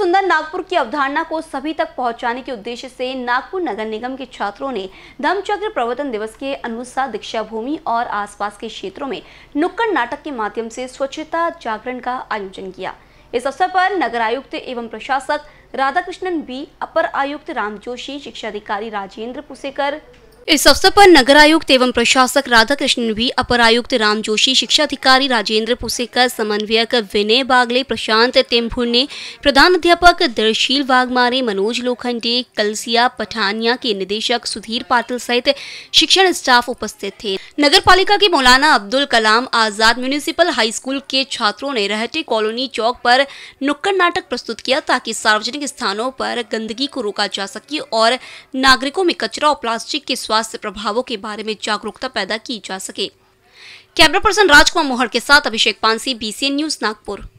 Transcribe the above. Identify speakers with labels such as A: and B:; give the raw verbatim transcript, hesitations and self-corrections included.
A: सुंदर नागपुर की अवधारणा को सभी तक पहुंचाने के उद्देश्य से नागपुर नगर निगम के छात्रों ने धम्मचक्र प्रवर्तन दिवस के अनुसार दीक्षा भूमि और आसपास के क्षेत्रों में नुक्कड़ नाटक के माध्यम से स्वच्छता जागरण का आयोजन किया। इस अवसर पर नगर आयुक्त एवं प्रशासक राधाकृष्णन बी, अपर आयुक्त राम जोशी, शिक्षा अधिकारी राजेंद्र पुसेकर इस अवसर पर नगर आयुक्त एवं प्रशासक राधाकृष्णन भी, अपर आयुक्त राम जोशी, शिक्षा अधिकारी राजेंद्र पुसेकर, समन्वयक विनय बागले, प्रशांत टेम्भुर्ने, प्रधान अध्यापक दर्शील वाघमारे, मनोज लोखंडे, कलसिया पठानिया के निदेशक सुधीर पाटिल सहित शिक्षण स्टाफ उपस्थित थे। नगर पालिका के Maulana Abdul Kalam Azad municipal high school के छात्रों ने रहटे कॉलोनी चौक पर नुक्कड़ नाटक प्रस्तुत किया ताकि सार्वजनिक स्थानों पर गंदगी को रोका जा सके और नागरिकों में कचरा और प्लास्टिक के स्वास्थ्य प्रभावों के बारे में जागरूकता पैदा की जा सके। कैमरा पर्सन राजकुमार मोहर के साथ अभिषेक पानसी, बीसीएन न्यूज, नागपुर।